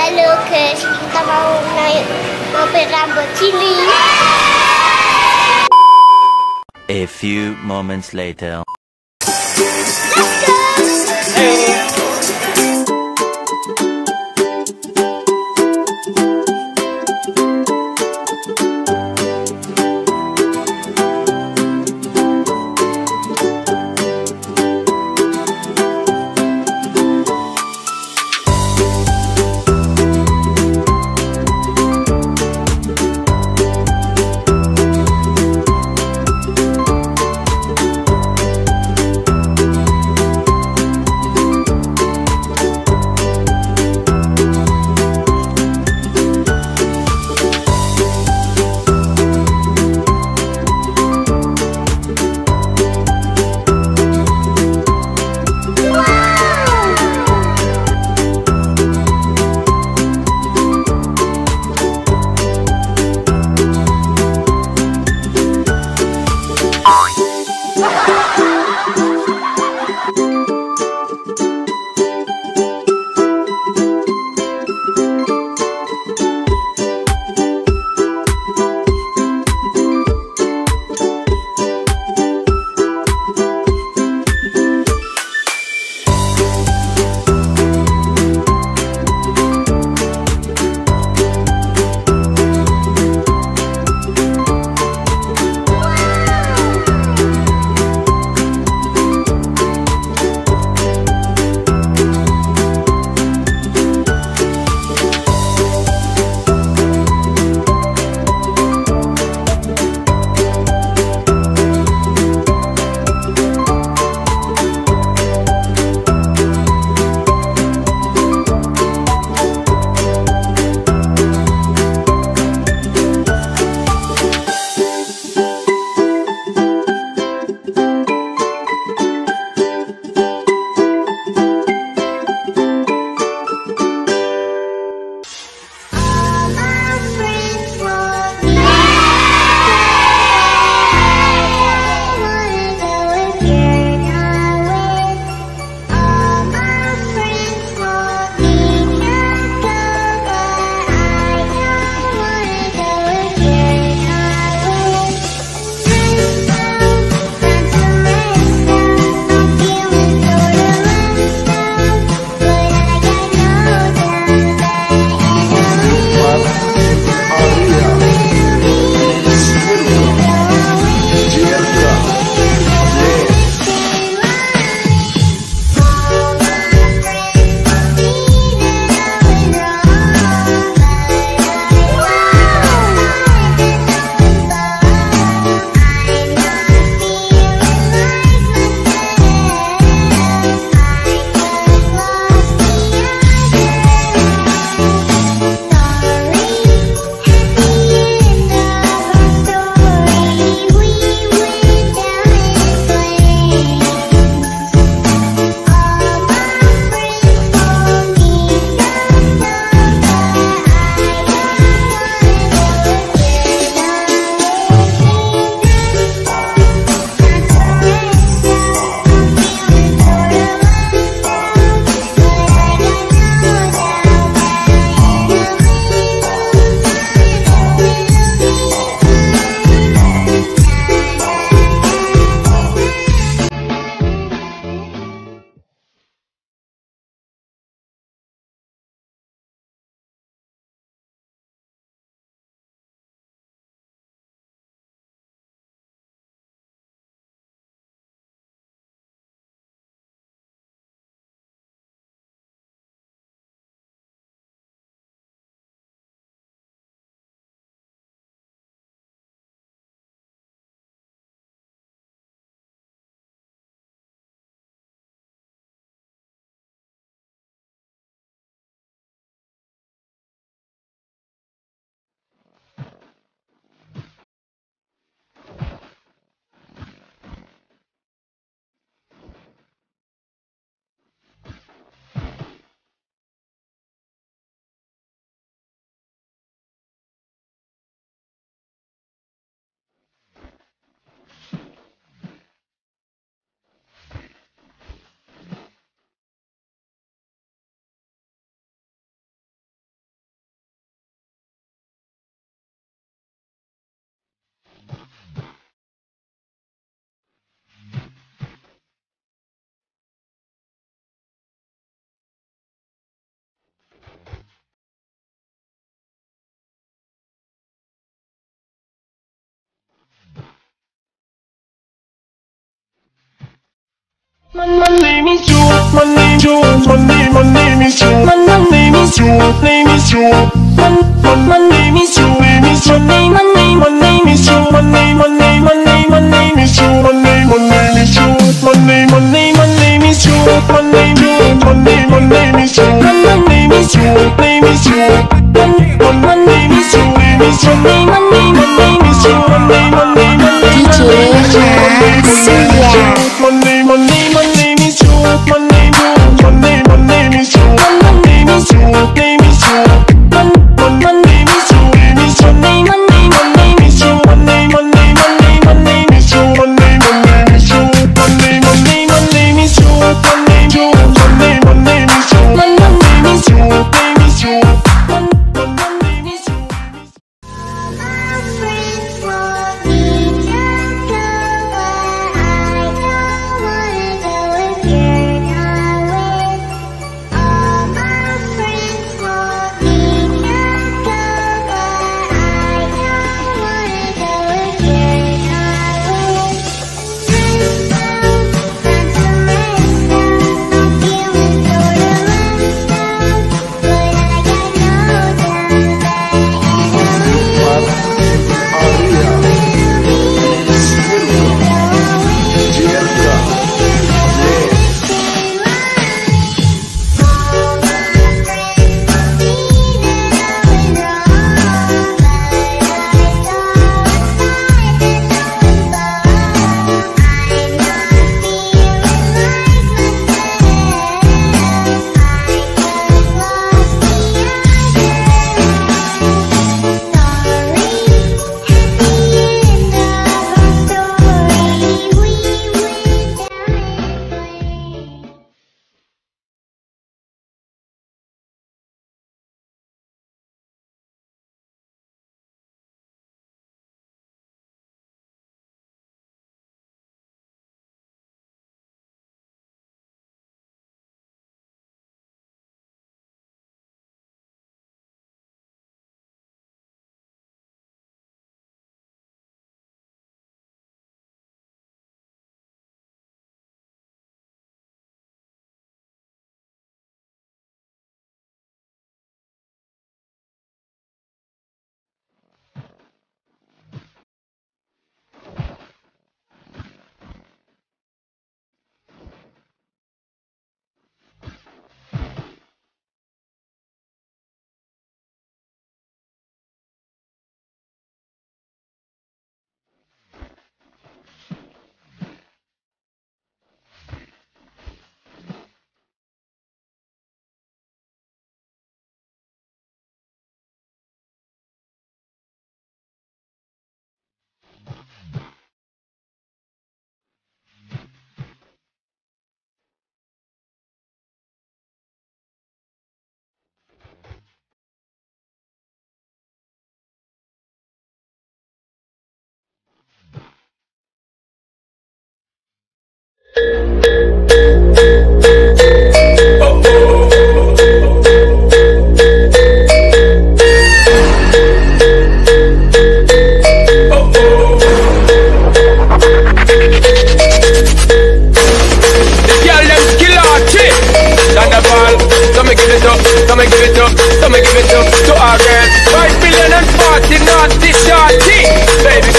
Halo guys, kita mau naik mobil Lamborghini. A few moments later. Let's go! My name is Joe. My name Joe. My name is Joe. My name is Joe. Name is Joe. My name is Joe. Name is Joe. My name is Joe. My name is Joe. My name is Joe. My name is Joe. My name Joe. My name is Joe. My name is Joe. Name is Joe. My name is Joe. Name is Joe. My name is Joe. Cio. My name is Joe. My name Joe. My name is Joe. My name is Joe. Name is Joe. My name is Joe. Name is Joe. My name is Joe. My name is Joe. My name is Joe. My name is Joe. My name Joe. My name is Joe. My name is Joe. Name is Joe. My name is Joe. My friends want me to go, but I don't wanna go if you're not with. All my friends want me to go, but I don't wanna go if you're not with. Friends don't want to rest up. I'm feeling sort of left out, but I got no doubt to our girls. 5 billion and 40 naughty shorty. Baby